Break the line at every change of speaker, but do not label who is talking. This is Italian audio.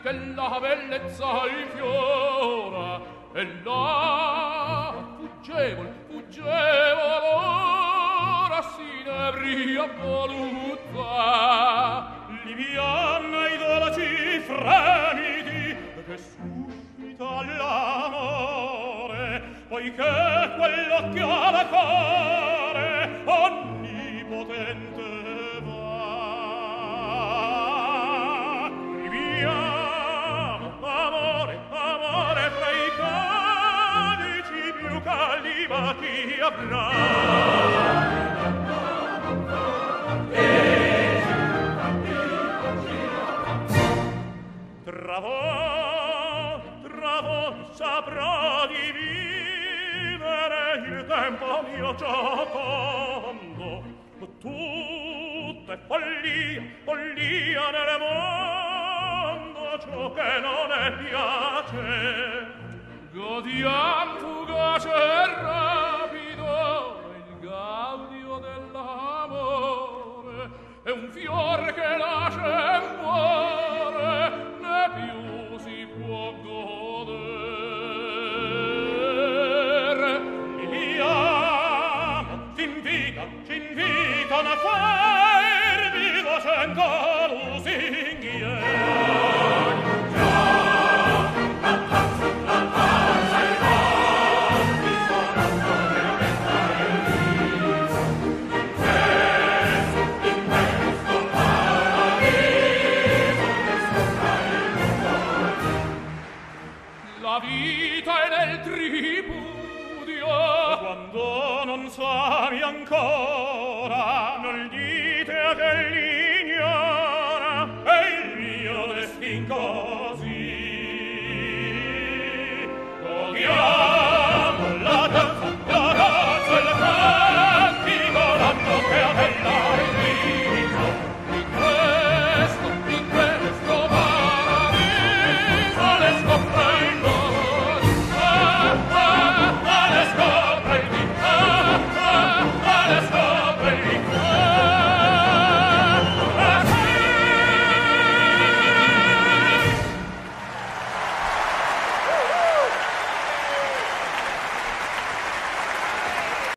che la bellezza il fiora e là fuggevol ora si ne bria voluta liviana i dolci fremiti che suscita l'amore poiché quell'occhiale core onnipotente va viviamo amore fra i calici più caldi ma chi avrà tra voi saprà di vivere il tempo mio giocondo tutto è follia nel mondo ciò che non è piace godiam fugace e rapido il gaudio dell'amore è un fior che nasce e muore né più si può godere viviamo c'invitano a farvi docendo lusinghiere la vita è nel tripudio quando non sami ancora non dite a che l'ignora è il mio destin così